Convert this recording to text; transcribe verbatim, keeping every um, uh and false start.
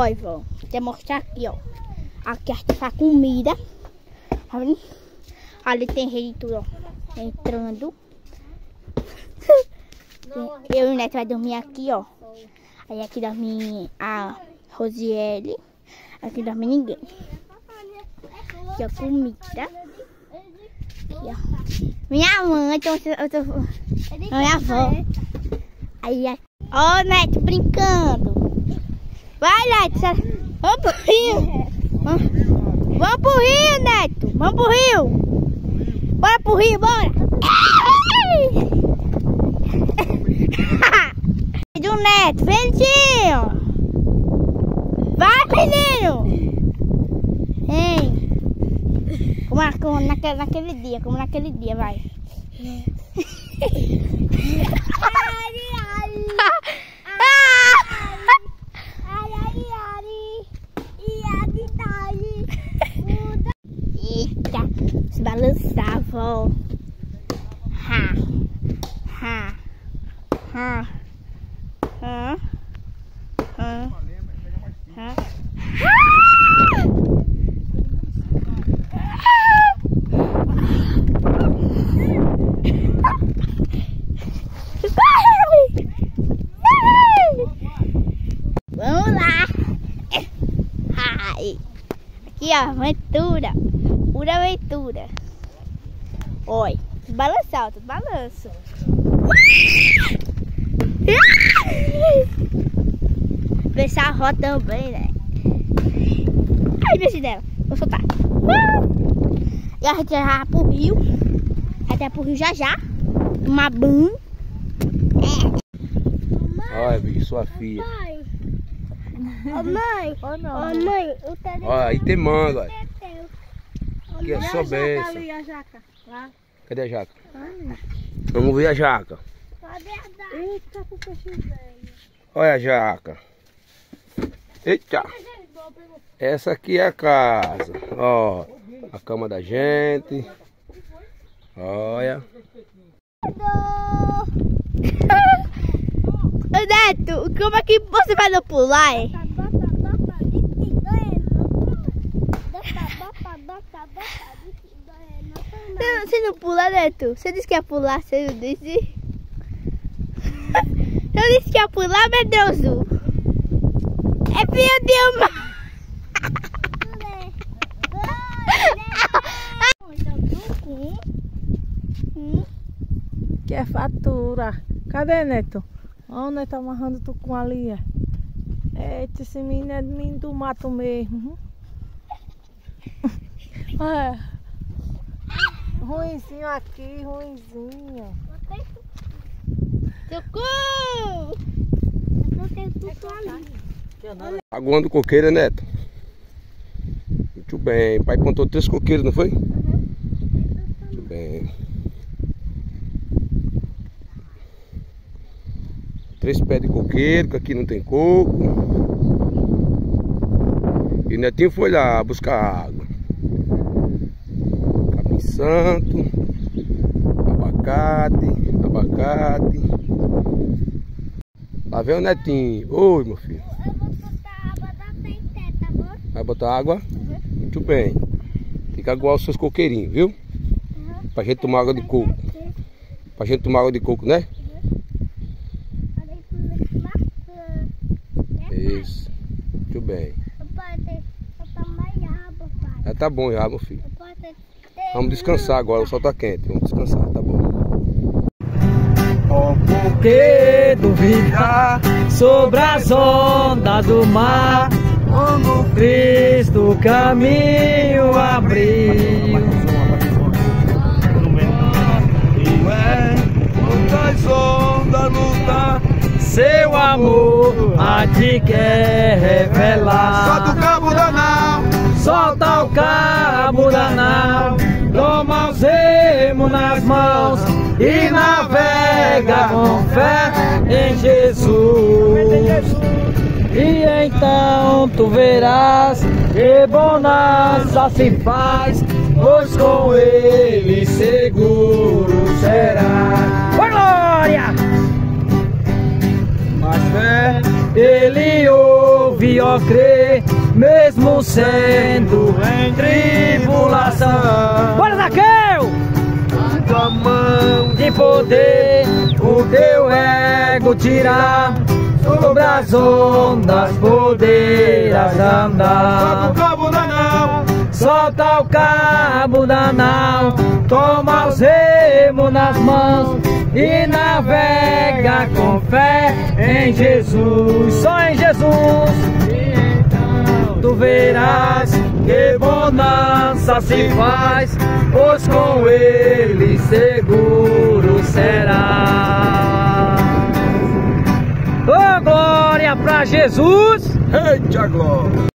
Olha, vó, vou mostrar aqui, ó. Aqui está a comida. Tá vendo? Ali tem gente tudo, ó. Entrando. Eu e o Neto vai dormir aqui, ó. Aí aqui dorme a Rosiele. Aqui dorme ninguém. Aqui a comida. Aqui, ó. Minha mãe, então eu tô, eu tô... minha avó. Aí, ó, Neto brincando. Vai, Neto. Vamos pro rio. Vamos pro rio, Neto. Vamos pro rio. Bora pro rio, bora. Do Neto, ventinho. Vai, menino. Vem. Como, como naquele, naquele dia, como naquele dia, vai. Eita, se balançava. Ha, ha, ha, ha, ha, ha. Vamos lá. Ai. Aqui, ó, aventura. Pura aventura. Oi. Balançar, tu balança. Deixar a roda também, né? Ai, deixa dela. Vou soltar. E a gente já vai pro rio. Até pro rio já já. Tomar banho. Olha, vi sua filha. Ô mãe, ô oh, mãe, o telefone. Olha, aí tem manga, olha. Aqui é só benção. Cadê a jaca? Vamos ver a jaca. Eita, que peixe velho. Olha a jaca. Eita. Essa aqui é a casa. Ó, a cama da gente. Olha. Neto, como é que você vai não pular, hein? Não, você não pula, Neto? Você disse que ia pular, você não disse? Você disse que ia pular, meu Deus! É meu Deus! Que é fatura. Cadê, Neto? Ó, o Neto amarrando tucum ali. Eita, esse menino é menino do mato mesmo. É. Ruinzinho aqui, ruinzinho. Socorro! Aguando coqueira, Neto. Muito bem. Pai contou três coqueiros, não foi? Uhum. Muito bem. Três pés de coqueiro, que aqui não tem coco. E o Netinho foi lá buscar água. Capim santo, abacate, abacate. Lá vem o Netinho. Oi, meu filho. Eu vou botar água da Tente, tá bom? Vai botar água? Uhum. Muito bem. Tem que aguar os seus coqueirinhos, viu? Uhum. Pra gente tomar água de coco. Pra gente tomar água de coco, né? Isso. Muito bem. Já tá bom já, meu filho. Vamos descansar agora, o sol tá quente. Vamos descansar, tá bom. Oh, por que duvidar sobre as ondas do mar, quando Cristo o caminho abriu? Ué, quantas ondas lutar, seu amor a ti quer revelar. Solta o cabo da nau, solta o cabo da nau, toma os remos nas mãos e navega com fé em Jesus. E então tu verás que bonança se faz, pois com ele seguro será. Oi, glória! Mas fé ele ouve, ó só crer, mesmo sendo em tribulação. Bora, Zaqueu! A tua mão De poder o teu ego tirar, sobre as ondas poderás andar. o cabo da nau, Solta o cabo da nau, toma os remos nas mãos e navega com fé em Jesus. Só em Jesus. E então tu verás que bonança se faz, pois com ele seguro será. Oh, glória pra Jesus! eita glória!